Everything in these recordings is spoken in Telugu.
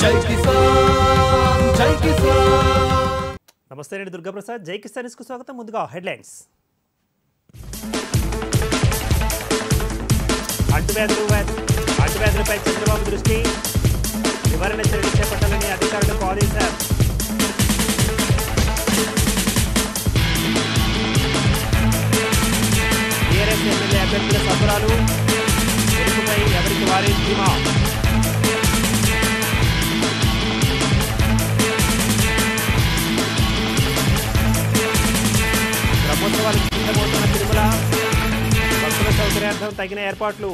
Jaikisan, Jaikisan. నమస్తే నేను దుర్గా ప్రసాద్. జై కిసాన్ కు స్వాగతం. ముందుగా హెడ్లైన్స్. అంటువ్యాధులపై చంద్రబాబు దృష్టి, నివారణ చర్యలు చేపట్టాలని అధికారులకు ఆదేశారు. టీఆర్ఎస్ ఎమ్మెల్యే అభ్యర్థుల సంబరాలు, ఎరుపుపై ఎవరికి వారే ధీమా. బ్రహ్మోత్సవాలకు సిద్ధమవుతున్న తిరుమల, భక్తుల సౌకర్యార్థం తగిన ఏర్పాట్లు.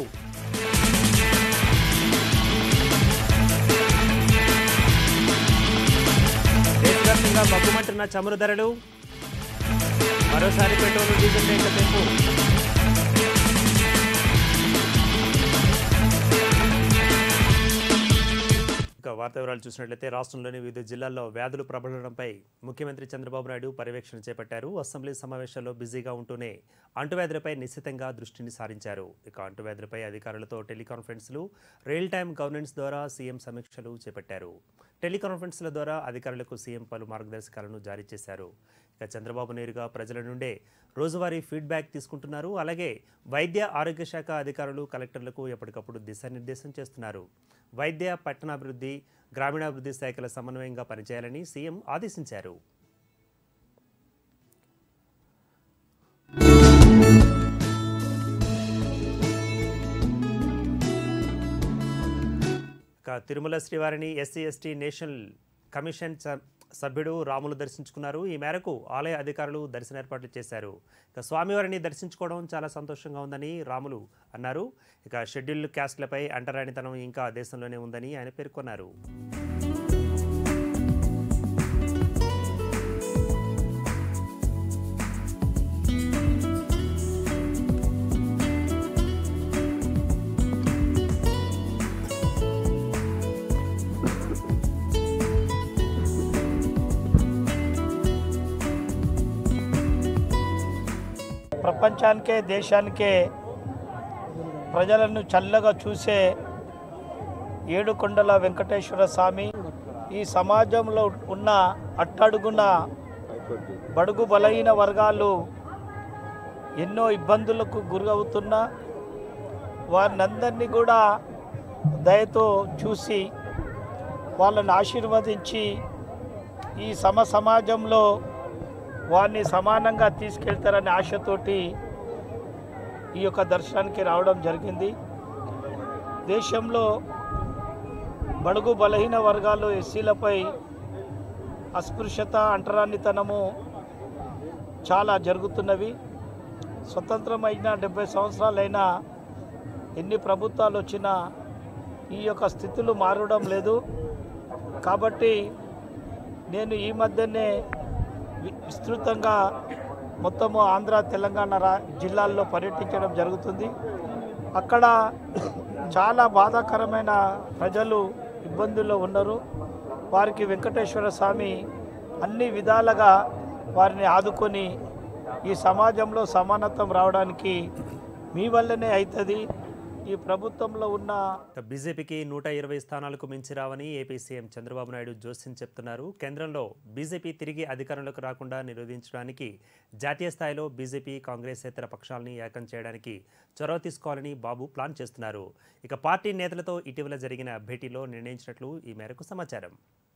దేశవ్యాప్తంగా బగ్గుమంటున్న చమురు ధరలు, మరోసారి పెట్రోల్ డీజిల్ రేట్ల పెంపు. వార్తా వివరాలు చూసినట్లయితే రాష్ట్రంలోని వివిధ జిల్లాల్లో వ్యాధులు ప్రబలడంపై ముఖ్యమంత్రి చంద్రబాబు నాయుడు పర్యవేక్షణ చేపట్టారు. అసెంబ్లీ సమావేశాల్లో బిజీగా ఉంటూనే అంటువ్యాధులపై నిశ్చితంగా దృష్టిని సారించారు. ఇక అంటువ్యాధులపై అధికారులతో టెలికాన్ఫరెన్స్లు, రియల్ టైమ్ గవర్నెన్స్ ద్వారా సీఎం సమీక్షలు చేపట్టారు. టెలికాన్ఫరెన్స్ల ద్వారా అధికారులకు సీఎం పలు మార్గదర్శకాలను జారీ చేశారు. ఇక చంద్రబాబు నేరుగా ప్రజల నుండే రోజువారీ ఫీడ్బ్యాక్ తీసుకుంటున్నారు. అలాగే వైద్య ఆరోగ్య శాఖ అధికారులు కలెక్టర్లకు ఎప్పటికప్పుడు దిశానిర్దేశం చేస్తున్నారు. వైద్య, పట్టణాభివృద్ధి, గ్రామీణాభివృద్ధి శాఖల సమన్వయంగా పనిచేయాలని సీఎం ఆదేశించారు. తిరుమల శ్రీవారిని ఎస్సీ ఎస్టీ నేషనల్ కమిషన్ సభ్యుడు రాములు దర్శించుకున్నారు. ఈ మేరకు ఆలయ అధికారులు దర్శన ఏర్పాట్లు చేశారు. ఇక స్వామివారిని దర్శించుకోవడం చాలా సంతోషంగా ఉందని రాములు అన్నారు. ఇక షెడ్యూల్డ్ క్యాస్ట్లపై అంటరానితనం ఇంకా దేశంలోనే ఉందని ఆయన పేర్కొన్నారు. ప్రపంచానికే దేశానికే ప్రజలను చల్లగా చూసే ఏడుకొండల వెంకటేశ్వర స్వామి ఈ సమాజంలో ఉన్న అట్టడుగున బడుగు బలహీన వర్గాలు ఎన్నో ఇబ్బందులకు గురవుతున్నా వారినందరినీ కూడా దయతో చూసి వాళ్ళని ఆశీర్వదించి ఈ సమాజంలో వారిని సమానంగా తీసుకెళ్తారనే ఆశతోటి ఈ యొక్క దర్శనానికి రావడం జరిగింది. దేశంలో బడుగు బలహీన వర్గాలు ఎస్సీలపై అస్పృశ్యత, అంటరానితనము చాలా జరుగుతున్నవి. స్వతంత్రమైన 70 సంవత్సరాలైనా ఎన్ని ప్రభుత్వాలు వచ్చినా ఈ యొక్క స్థితులు మారడం లేదు. కాబట్టి నేను ఈ మధ్యనే విస్తృతంగా మొత్తము ఆంధ్ర, తెలంగాణ జిల్లాల్లో పర్యటించడం జరుగుతుంది. అక్కడ చాలా బాధాకరమైన ప్రజలు ఇబ్బందుల్లో ఉన్నారు. వారికి వెంకటేశ్వర స్వామి అన్ని విధాలుగా వారిని ఆదుకొని ఈ సమాజంలో సమానత్వం రావడానికి మీ వల్లనే అవుతుంది. ఈ ప్రభుత్వంలో ఉన్న బీజేపీకి 120 స్థానాలకు మించి రావని ఏపీ సీఎం చంద్రబాబు నాయుడు జోస్యం చెప్తున్నారు. కేంద్రంలో బీజేపీ తిరిగి అధికారంలోకి రాకుండా నిరోధించడానికి జాతీయ స్థాయిలో బీజేపీ, కాంగ్రెస్ ఇతర పక్షాలని ఏకం చేయడానికి చొరవ తీసుకోవాలని బాబు ప్లాన్ చేస్తున్నారు. ఇక పార్టీ నేతలతో ఇటీవల జరిగిన భేటీలో నిర్ణయించినట్లు ఈ మేరకు సమాచారం.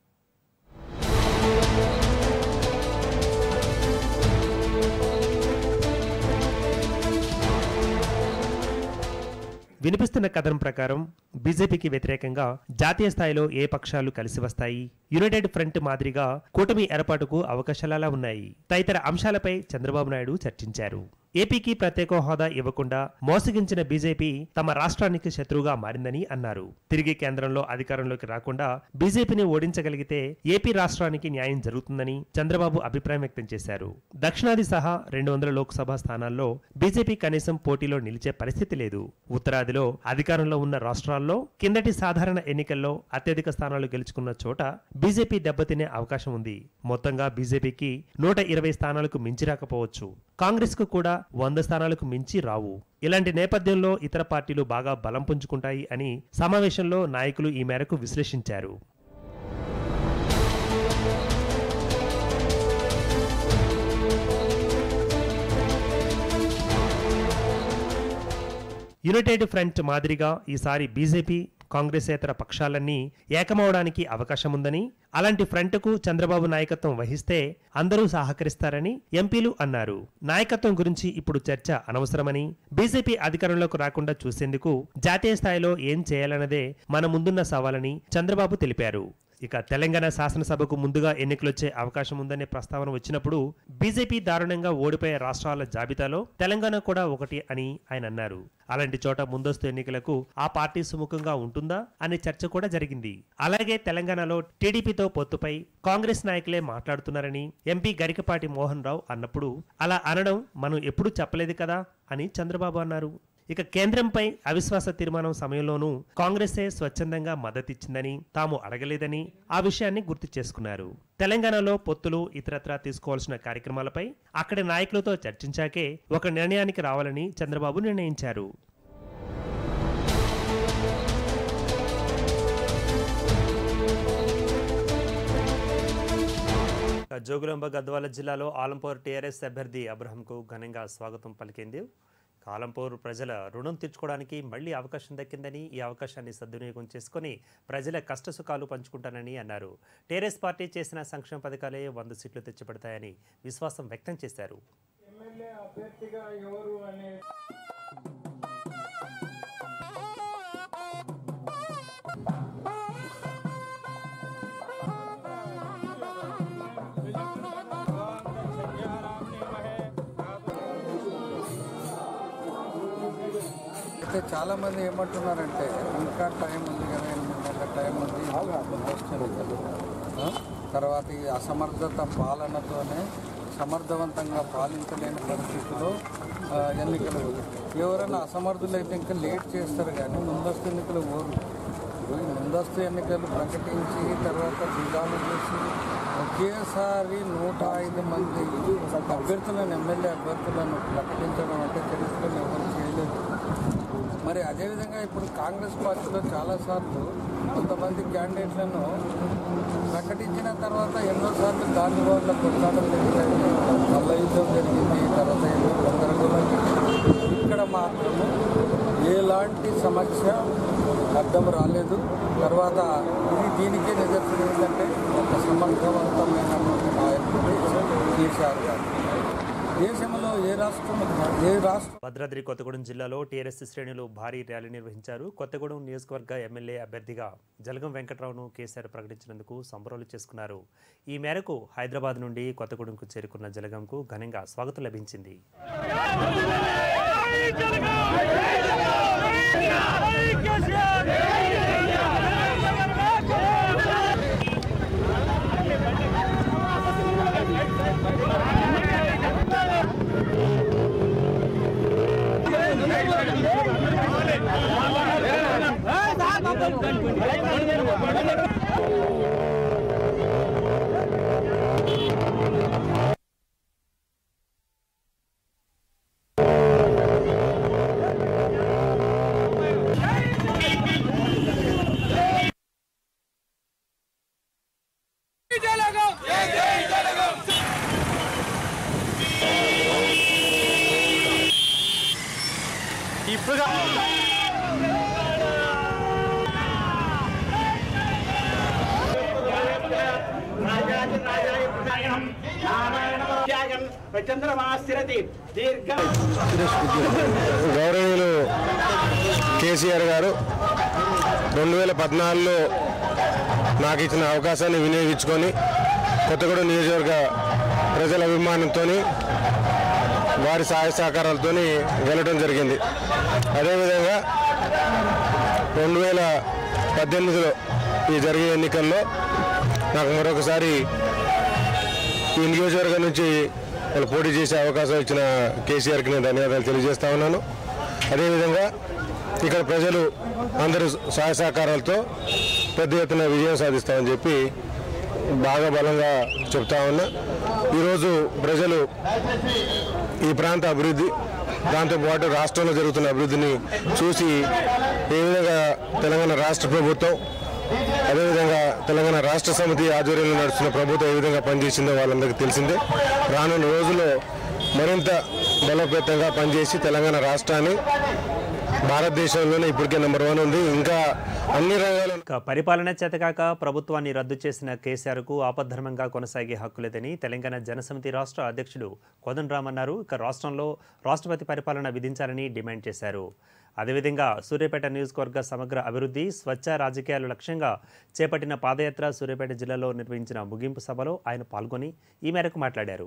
వినిపిస్తున్న కథనం ప్రకారం బీజేపీకి వ్యతిరేకంగా జాతీయ స్థాయిలో ఏ పక్షాలు కలిసి వస్తాయి, యునైటెడ్ ఫ్రంట్ మాదిరిగా కూటమి ఏర్పాటుకు అవకాశాలలా ఉన్నాయి తదితర అంశాలపై చంద్రబాబు నాయుడు చర్చించారు. ఏపీకి ప్రత్యేక హోదా ఇవ్వకుండా మోసగించిన బీజేపీ తమ రాష్ట్రానికి శత్రువుగా మారిందని అన్నారు. తిరిగి కేంద్రంలో అధికారంలోకి రాకుండా బీజేపీని ఓడించగలిగితే ఏపీ రాష్ట్రానికి న్యాయం జరుగుతుందని చంద్రబాబు అభిప్రాయం వ్యక్తం చేశారు. దక్షిణాది సహా 200 లోక్సభ స్థానాల్లో బీజేపీ కనీసం పోటీలో నిలిచే పరిస్థితి లేదు. ఉత్తరాదిలో అధికారంలో ఉన్న రాష్ట్రాల్లో కిందటి సాధారణ ఎన్నికల్లో అత్యధిక స్థానాలు గెలుచుకున్న చోట బీజేపీ దెబ్బతినే అవకాశం ఉంది. మొత్తంగా బీజేపీకి 120 స్థానాలకు మించి రాకపోవచ్చు. కాంగ్రెస్ కు కూడా 100 స్థానాలకు మించి రావు. ఇలాంటి నేపథ్యంలో ఇతర పార్టీలు బాగా బలం పుంజుకుంటాయి అని సమావేశంలో నాయకులు ఈ మేరకు విశ్లేషించారు. యునైటెడ్ ఫ్రంట్ మాదిరిగా ఈసారి బీజేపీ కాంగ్రెసేతర పక్షాలన్నీ ఏకమవడానికి అవకాశం ఉందని, అలాంటి ఫ్రంట్కు చంద్రబాబు నాయకత్వం వహిస్తే అందరూ సహకరిస్తారని ఎంపీలు అన్నారు. నాయకత్వం గురించి ఇప్పుడు చర్చ అనవసరమని, బీజేపీ అధికారంలోకి రాకుండా చూసేందుకు జాతీయ స్థాయిలో ఏం చేయాలన్నదే మన ముందున్న సవాలని చంద్రబాబు తెలిపారు. ఇక తెలంగాణ శాసనసభకు ముందుగా ఎన్నికలొచ్చే అవకాశం ఉందనే ప్రస్తావన వచ్చినప్పుడు బీజేపీ దారుణంగా ఓడిపోయే రాష్ట్రాల జాబితాలో తెలంగాణ కూడా ఒకటి అని ఆయన అన్నారు. అలాంటి చోట ముందస్తు ఎన్నికలకు ఆ పార్టీ సుముఖంగా ఉంటుందా అనే చర్చ కూడా జరిగింది. అలాగే తెలంగాణలో టీడీపీతో పొత్తుపై కాంగ్రెస్ నాయకులే మాట్లాడుతున్నారని ఎంపీ గరికపాటి మోహన్ రావు అన్నప్పుడు అలా అనడం మనం ఎప్పుడూ చెప్పలేదు కదా అని చంద్రబాబు అన్నారు. ఇక కేంద్రంపై అవిశ్వాస తీర్మానం సమయంలోనూ కాంగ్రెసే స్వచ్ఛందంగా మద్దతిచ్చిందని, తాము అడగలేదని ఆ విషయాన్ని గుర్తు చేసుకున్నారు. తెలంగాణలో పొత్తులు ఇతరత్రా తీసుకోవాల్సిన కార్యక్రమాలపై అక్కడి నాయకులతో చర్చించాకే ఒక నిర్ణయానికి రావాలని చంద్రబాబు నిర్ణయించారు. జోగులాంబ గద్వాల జిల్లాలో ఆలంపూర్ టీఆర్ఎస్ అభ్యర్థి అబ్రహంకు ఘనంగా స్వాగతం పలికింది. ఆలంపూర్ ప్రజల రుణం తీర్చుకోవడానికి మళ్లీ అవకాశం దక్కిందని, ఈ అవకాశాన్ని సద్వినియోగం చేసుకుని ప్రజల కష్టసుఖాలు పంచుకుంటానని అన్నారు. టీఆర్ఎస్ పార్టీ చేసిన సంక్షేమ పథకాలే 100 సీట్లు తెచ్చిపెడతాయని విశ్వాసం వ్యక్తం చేశారు. చాలా మంది ఏమంటున్నారంటే ఇంకా టైం ఉంది కదా, 8 నెలల టైం ఉంది, తర్వాత ఈ అసమర్థత పాలనతోనే సమర్థవంతంగా పాలించలేని పరిస్థితిలో ఎన్నికలు. ఎవరైనా అసమర్థులైతే ఇంకా లేట్ చేస్తారు కానీ ముందస్తు ఎన్నికలు ఓరు. ముందస్తు ఎన్నికలు ప్రకటించి తర్వాత జిల్లాలు చేసి ఒకేసారి 105 మంది అభ్యర్థులను, ఎమ్మెల్యే అభ్యర్థులను ప్రకటించడం అంటే చరిత్రలో ఎవరు చేయలేదు. మరి అదేవిధంగా ఇప్పుడు కాంగ్రెస్ పార్టీలో చాలాసార్లు కొంతమంది క్యాండిడేట్లను ప్రకటించిన తర్వాత ఎన్నోసార్లు దాని వల్ల కొట్లాటం జరిగింది, మల్ల యుద్ధం జరిగింది, తర్వాత గందరగోళం జరిగింది. ఇక్కడ మాత్రము ఎలాంటి సమస్య అర్థం రాలేదు. తర్వాత దీనికే నిదర్శనం ఏంటంటే ఒక సమర్థవంతమైనటువంటి నాయకుడు కేసీఆర్ గారు. దేశంలో ఏ రాష్ట్రం భద్రాద్రి కొత్తగూడెం జిల్లాలో టీఆర్ఎస్ శ్రేణులు భారీ ర్యాలీ నిర్వహించారు. కొత్తగూడెం నియోజకవర్గ ఎమ్మెల్యే అభ్యర్థిగా జలగం వెంకట్రావును కేసీఆర్ ప్రకటించినందుకు సంబరాలు చేసుకున్నారు. ఈ మేరకు హైదరాబాద్ నుండి కొత్తగూడెంకు చేరుకున్న జలగంకు ఘనంగా స్వాగతం లభించింది. గౌరవనీయులు కేసీఆర్ గారు 2014లో నాకు ఇచ్చిన అవకాశాన్ని వినియోగించుకొని కొత్తగూడెం నియోజకవర్గ ప్రజల అభిమానంతో వారి సహాయ సహకారాలతో గెలవడం జరిగింది. అదేవిధంగా 2018లో ఈ జరిగే ఎన్నికల్లో నాకు మరొకసారి ఈ నియోజకవర్గం నుంచి వాళ్ళు పోటీ చేసే అవకాశం ఇచ్చిన కేసీఆర్కి నేను ధన్యవాదాలు తెలియజేస్తా ఉన్నాను. అదేవిధంగా ఇక్కడ ప్రజలు అందరూ సహాయ సహకారాలతో పెద్ద ఎత్తున విజయం సాధిస్తామని చెప్పి బాగా బలంగా చెప్తా ఉన్నా. ఈరోజు ప్రజలు ఈ ప్రాంత అభివృద్ధి, దాంతోపాటు రాష్ట్రంలో జరుగుతున్న అభివృద్ధిని చూసి ఏ విధంగా తెలంగాణ రాష్ట్ర ప్రభుత్వం, అదేవిధంగా తెలంగాణ రాష్ట్ర సమితి ఆధ్వర్యంలో నడుస్తున్న ప్రభుత్వం ఏ విధంగా పనిచేసిందో వాళ్ళందరికీ తెలిసిందే. రానున్న రోజుల్లో మరింత బలోపేతంగా పనిచేసి తెలంగాణ రాష్ట్రాన్ని భారతదేశంలోనే ఇప్పటికే నెంబర్ 1 ఉంది. ఇంకా అన్ని రంగాల్లో పరిపాలన చేతకాక ప్రభుత్వాన్ని రద్దు చేసిన కేసీఆర్కు ఆపద్ధర్మంగా కొనసాగే హక్కు లేదని తెలంగాణ జనసమితి రాష్ట్ర అధ్యక్షుడు కోదండరాం అన్నారు. ఇక రాష్ట్రంలో రాష్ట్రపతి పరిపాలన విధించాలని డిమాండ్ చేశారు. అదేవిధంగా సూర్యాపేట నియోజకవర్గ సమగ్ర అభివృద్ధి స్వచ్ఛ రాజకీయాలు లక్ష్యంగా చేపట్టిన పాదయాత్ర సూర్యాపేట జిల్లాలో నిర్వహించిన ముగింపు సభలో ఆయన పాల్గొని ఈ మేరకు మాట్లాడారు.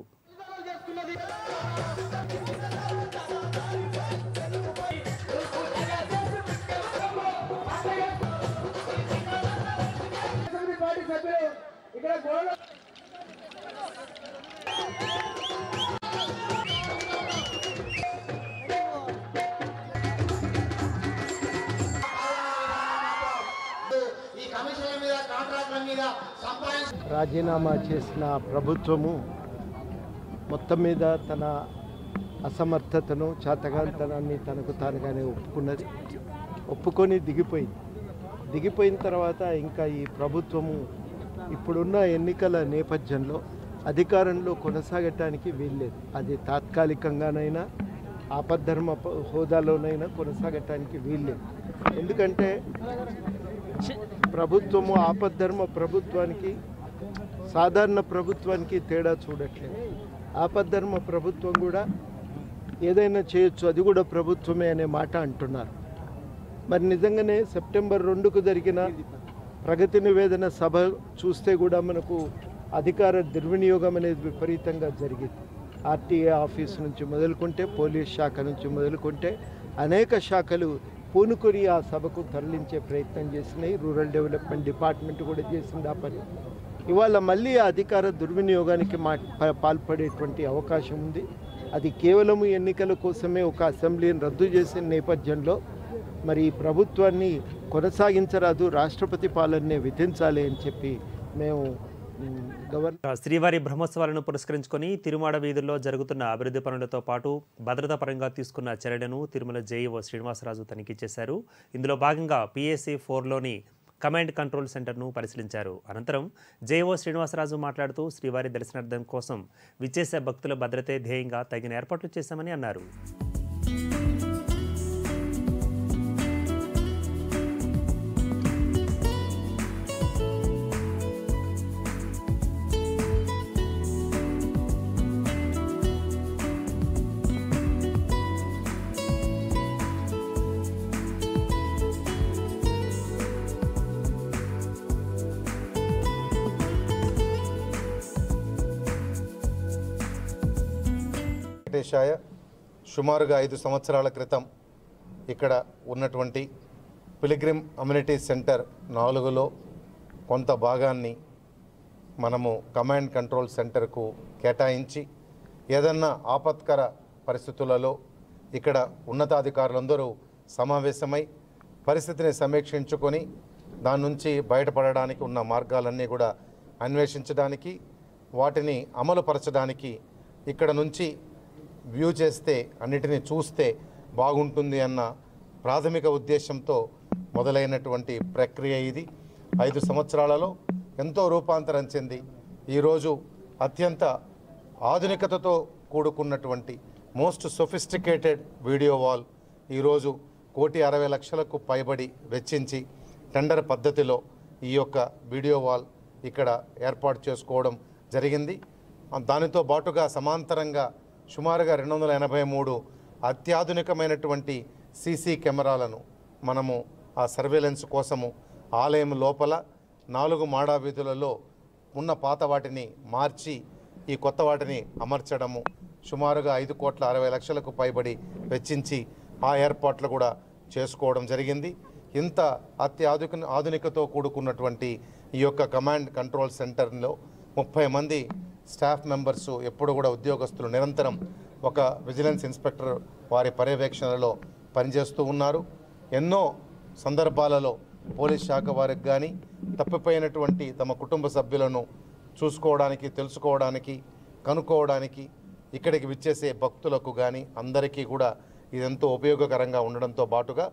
రాజీనామా చేసిన ప్రభుత్వము మొత్తం మీద తన అసమర్థతను చాతగాంతనాన్ని తనకు తానుగానే ఒప్పుకొని దిగిపోయిన తర్వాత ఇంకా ఈ ప్రభుత్వము ఇప్పుడున్న ఎన్నికల నేపథ్యంలో అధికారంలో కొనసాగటానికి వీల్లేదు. అది తాత్కాలికంగానైనా ఆపద్ధర్మ హోదాలోనైనా కొనసాగటానికి వీల్లేదు. ఎందుకంటే ప్రభుత్వము ఆపద్ధర్మ ప్రభుత్వానికి సాధారణ ప్రభుత్వానికి తేడా చూడట్లేదు. ఆపద్ధర్మ ప్రభుత్వం కూడా ఏదైనా చేయొచ్చు, అది కూడా ప్రభుత్వమే అనే మాట అంటున్నారు. మరి నిజంగానే సెప్టెంబర్ 2కు జరిగిన ప్రగతి నివేదన సభ చూస్తే కూడా మనకు అధికార దుర్వినియోగం అనేది విపరీతంగా జరిగింది. ఆర్టీఏ ఆఫీస్ నుంచి మొదలుకుంటే, పోలీస్ శాఖ నుంచి మొదలుకుంటే అనేక శాఖలు పూనుకొని ఆ సభకు తరలించే ప్రయత్నం చేసినాయి. రూరల్ డెవలప్మెంట్ డిపార్ట్మెంట్ కూడా చేసింది ఆ పని. ఇవాళ మళ్ళీ ఆ అధికార దుర్వినియోగానికి పాల్పడేటువంటి అవకాశం ఉంది. అది కేవలం ఎన్నికల కోసమే ఒక అసెంబ్లీని రద్దు చేసిన నేపథ్యంలో మరి ఈ ప్రభుత్వాన్ని కొనసాగించరాదు, రాష్ట్రపతి పాలననే విధించాలి అని చెప్పి మేము శ్రీవారి బ్రహ్మోత్సవాలను పురస్కరించుకొని తిరుమాడ వీధుల్లో జరుగుతున్న అభివృద్ధి పనులతో పాటు భద్రతా పరంగా తీసుకున్న చర్యలను తిరుమల జేఈఓ శ్రీనివాసరాజు తనిఖీ చేశారు. ఇందులో భాగంగా PAC 4లోని కమాండ్ కంట్రోల్ సెంటర్ను పరిశీలించారు. అనంతరం జేఈఓ శ్రీనివాసరాజు మాట్లాడుతూ శ్రీవారి దర్శనార్థం కోసం విచ్చేసే భక్తుల భద్రతే ధ్యేయంగా తగిన ఏర్పాట్లు చేశామని అన్నారు. సుమారుగా 5 సంవత్సరాల క్రితం ఇక్కడ ఉన్నటువంటి పిలిగ్రిమ్ అమ్యూనిటీ సెంటర్ 4లో కొంత భాగాన్ని మనము కమాండ్ కంట్రోల్ సెంటర్కు కేటాయించి ఏదన్నా ఆపత్కర పరిస్థితులలో ఇక్కడ ఉన్నతాధికారులందరూ సమావేశమై పరిస్థితిని సమీక్షించుకొని దాని నుంచి బయటపడడానికి ఉన్న మార్గాలన్నీ కూడా అన్వేషించడానికి, వాటిని అమలుపరచడానికి ఇక్కడ నుంచి వ్యూ చేస్తే అన్నిటినీ చూస్తే బాగుంటుంది అన్న ప్రాథమిక ఉద్దేశంతో మొదలైనటువంటి ప్రక్రియ ఇది. 5 సంవత్సరాలలో ఎంతో రూపాంతరం చెంది ఈరోజు అత్యంత ఆధునికతతో కూడుకున్నటువంటి మోస్ట్ సొఫిస్టికేటెడ్ వీడియో వాల్ ఈరోజు 1,60,00,000కు పైబడి వెచ్చించి టెండర్ పద్ధతిలో ఈ యొక్క వీడియో వాల్ ఇక్కడ ఏర్పాటు చేసుకోవడం జరిగింది. దానితో పాటుగా సమాంతరంగా సుమారుగా 283 అత్యాధునికమైనటువంటి సీసీ కెమెరాలను మనము ఆ సర్వేలెన్స్ కోసము ఆలయం లోపల 4 మాడా వీధులలో ఉన్న పాత వాటిని మార్చి ఈ కొత్త వాటిని అమర్చడము సుమారుగా 5,60,00,000కు పైబడి వెచ్చించి ఆ ఏర్పాట్లు కూడా చేసుకోవడం జరిగింది. ఇంత ఆధునికతో కూడుకున్నటువంటి ఈ యొక్క కమాండ్ కంట్రోల్ సెంటర్లో 30 మంది స్టాఫ్ మెంబర్స్ ఎప్పుడు కూడా ఉద్యోగస్తులు నిరంతరం ఒక విజిలెన్స్ ఇన్స్పెక్టర్ వారి పర్యవేక్షణలో పనిచేస్తూ ఉన్నారు. ఎన్నో సందర్భాలలో పోలీస్ శాఖ వారికి కానీ తప్పిపోయినటువంటి తమ కుటుంబ సభ్యులను చూసుకోవడానికి, తెలుసుకోవడానికి, కనుక్కోవడానికి ఇక్కడికి విచ్చేసే భక్తులకు కానీ అందరికీ కూడా ఇదెంతో ఉపయోగకరంగా ఉండడంతో పాటుగా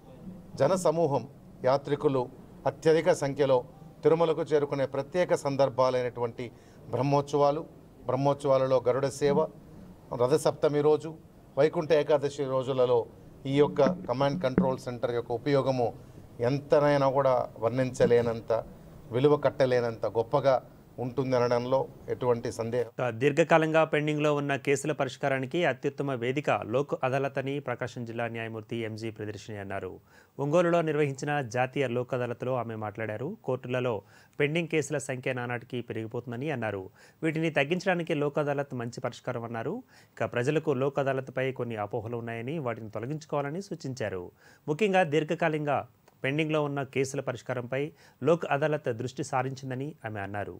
జనసమూహం యాత్రికులు అత్యధిక సంఖ్యలో తిరుమలకు చేరుకునే ప్రత్యేక సందర్భాలైనటువంటి బ్రహ్మోత్సవాలలో గరుడ సేవ, రథసప్తమి రోజు, వైకుంఠ ఏకాదశి రోజులలో ఈ యొక్క కమాండ్ కంట్రోల్ సెంటర్ యొక్క ఉపయోగము ఎంతనైనా కూడా వర్ణించలేనంత, విలువ కట్టలేనంత గొప్పగా ఉంటుందనడంలో ఎటువంటి సందేహం. దీర్ఘకాలంగా పెండింగ్లో ఉన్న కేసుల పరిష్కారానికి అత్యుత్తమ వేదిక లోక్ అదాలత్ అని ప్రకాశం జిల్లా న్యాయమూర్తి ఎంజీ ప్రదర్శిని అన్నారు. ఒంగోలులో నిర్వహించిన జాతీయ లోక్ అదాలత్లో ఆమె మాట్లాడారు. కోర్టులలో పెండింగ్ కేసుల సంఖ్య నానాటికి పెరిగిపోతుందని అన్నారు. వీటిని తగ్గించడానికి లోక్ అదాలత్ మంచి పరిష్కారం అన్నారు. ఇక ప్రజలకు లోక్ అదాలత్పై కొన్ని అపోహలు ఉన్నాయని వాటిని తొలగించుకోవాలని సూచించారు. ముఖ్యంగా దీర్ఘకాలంగా పెండింగ్లో ఉన్న కేసుల పరిష్కారంపై లోక్ అదాలత్ దృష్టి సారించిందని ఆమె అన్నారు.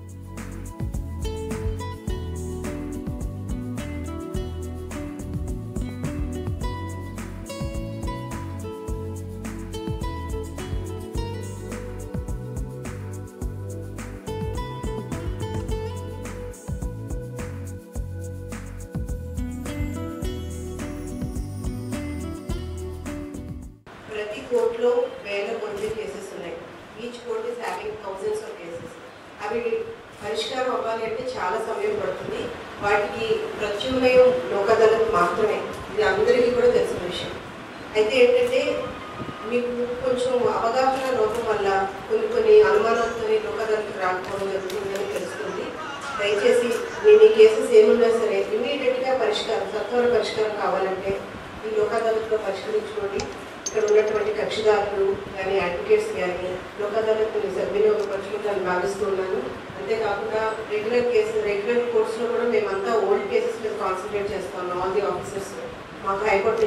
ప్రతి కోర్టులో వేల కొద్ది కేసెస్ ఉన్నాయి. Each court is having thousands of cases. అవి పరిష్కారం అవ్వాలి అంటే చాలా సమయం పడుతుంది. వాటికి ప్రత్యామ్నాయం లోక్ అదాలత్ మాత్రమే. ఇది అందరికీ కూడా తెలిసిన విషయం. అయితే ఏంటంటే మీకు కొంచెం అవగాహన లోపం వల్ల కొన్ని అనుమానాలతో లోక్ అదాలత్ రాకపోవడం జరుగుతుందని తెలుస్తుంది. దయచేసి మీ కేసెస్ ఏమున్నా సరే ఇమీడియట్గా సత్వర పరిష్కారం కావాలంటే ఈ లోక్ అదాలత్లో పరిష్కరించుకోండి. ఇక్కడ ఉన్నటువంటి కక్షిదారులు కానీ అడ్వకేట్స్ కానీ లోక్ అదాలత్ని సద్వినియోగపరచుకుంటారని భావిస్తున్నాను. అంతేకాకుండా రెగ్యులర్ కోర్ట్స్లో కూడా మేమంతా ఓల్డ్ కేసెస్ మీద కాన్సన్ట్రేట్ చేస్తాం. ఆల్ ది ఆఫీసర్స్ మాకు హైకోర్టు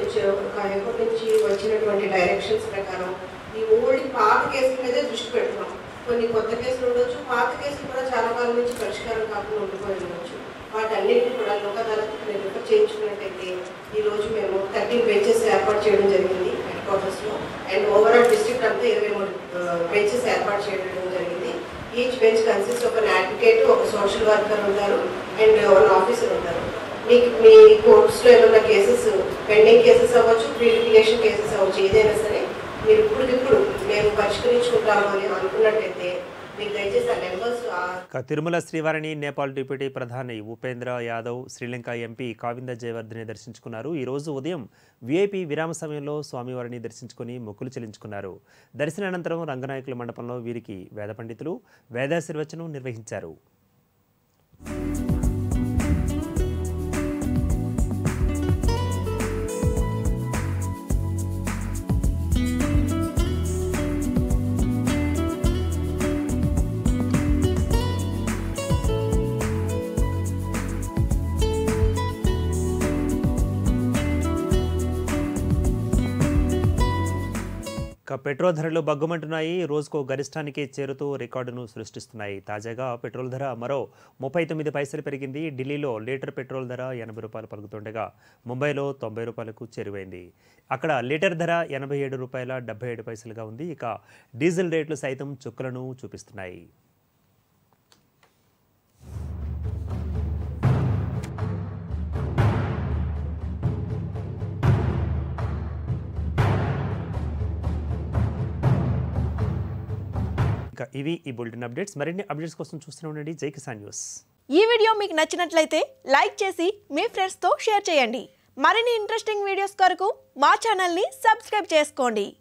నుంచి వచ్చినటువంటి డైరెక్షన్స్ ప్రకారం ఈ పాత కేసుల మీదే దృష్టి పెడుతున్నాం. కొన్ని కొత్త కేసులు ఉండొచ్చు, పాత కేసులు కూడా చాలా కాలం నుంచి పరిష్కారం కాకుండా ఉండిపోయి ఉండొచ్చు. వాటన్నింటినీ కూడా లోక్ అదాలత్కి రిఫర్ చేయించుకున్నట్టయితే ఈరోజు మేము 13 బెంచెస్ ఏర్పాటు చేయడం జరిగింది హెడ్ క్వార్టర్స్లో. అండ్ ఓవరాల్ డిస్ట్రిక్ట్ అంతా 23 బెంచెస్ ఏర్పాటు చేయడం జరిగింది. ఈచ్ బెంచ్ కన్సిస్ట్ ఒక అడ్వకేట్, ఒక సోషల్ వర్కర్ ఉంటారు అండ్ ఒక ఆఫీసర్ ఉంటారు. మీ కోర్ట్స్లో ఏమైనా కేసెస్ పెండింగ్ కేసెస్ అవ్వచ్చు, ప్రీ లిటిగేషన్ కేసెస్ అవ్వచ్చు, ఏదైనా సరే మీరు ఇప్పుడు మేము పరిష్కరించుకుంటాము అని అనుకున్నట్టయితే మీకు దయచేసి ఆ నెంబర్స్. తిరుమల శ్రీవారిని నేపాల్ డిప్యూటీ ప్రధాని ఉపేంద్ర యాదవ్, శ్రీలంక ఎంపీ కావింద జయవర్ధని దర్శించుకున్నారు. ఈ రోజు ఉదయం విఐపి విరామ సమయంలో స్వామివారిని దర్శించుకుని మొక్కులు చెల్లించుకున్నారు. దర్శనానంతరం రంగనాయకుల మండపంలో వీరికి వేద పండితులు వేదాశీర్వచనం నిర్వహించారు. పెట్రోల్ ధరలు బగ్గుమంటున్నాయి. రోజుకో గరిష్టానికి చేరుతూ రికార్డును సృష్టిస్తున్నాయి. తాజాగా పెట్రోల్ ధర మరో 39 పైసలు పెరిగింది. ఢిల్లీలో లీటర్ పెట్రోల్ ధర 80 రూపాయలు పలుకుతుండగా ముంబైలో 90 రూపాయలకు చేరువైంది. అక్కడ లీటర్ ధర 87 రూపాయల 77 పైసలుగా ఉంది. ఇక డీజిల్ రేట్లు సైతం చుక్కలను చూపిస్తున్నాయి. ఇవి ఈ బులెటిన్ అప్డేట్స్. మరిన్ని అప్డేట్స్ కోసం చూస్తూనే ఉండండి జైకిసాన్ న్యూస్. ఈ వీడియో మీకు నచ్చినట్లయితే లైక్ చేసి మీ ఫ్రెండ్స్తో షేర్ చేయండి. మరిన్ని ఇంట్రెస్టింగ్ వీడియోస్ కొరకు మా ఛానల్ని సబ్స్క్రైబ్ చేసుకోండి.